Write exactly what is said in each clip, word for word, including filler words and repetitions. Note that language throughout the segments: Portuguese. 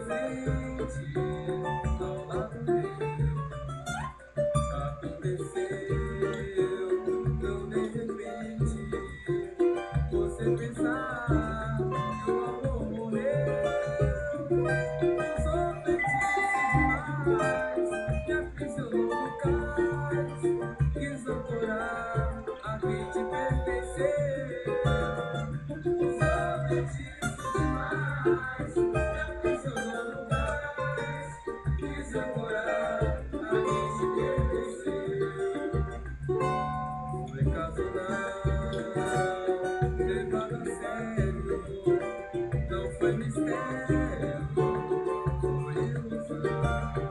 frente, ao lado meu, aconteceu tão de repente. Você pensar que o amor morreu, usou feitiço demais, me aprisionou no cais, quis doutorar a quem te pertenceu. Usou feitiço demais, me aprisionou no cais, quis doutorar a quem te pertenceu. Foi casual, levado a sério, não foi mistério, foi ilusão.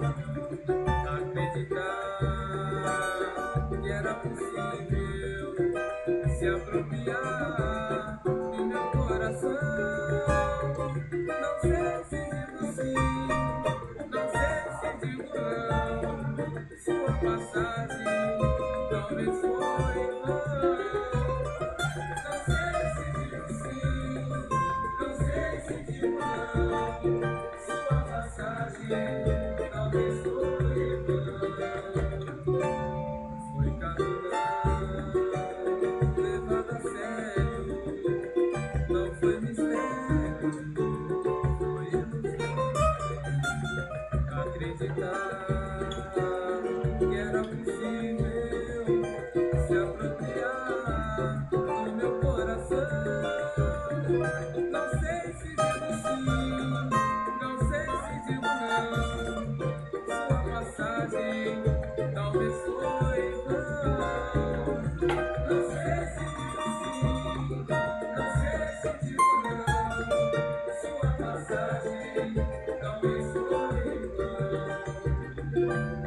Acreditar que era possível se apropriar do meu coração. Não sei se digo sim, não sei se digo não. Sua passagem talvez foi em vão. Não sei se digo sim, não sei se digo não. Sua passagem talvez foi em vão. Foi casual, levado a sério, não foi mistério, foi ilusão. Acreditar que era possível se apropriar do meu coração. Não sei se digo sim, não sei se digo não. Sua passagem talvez foi em vão. Não sei se digo sim, não sei se digo não. Sua passagem talvez foi em vão.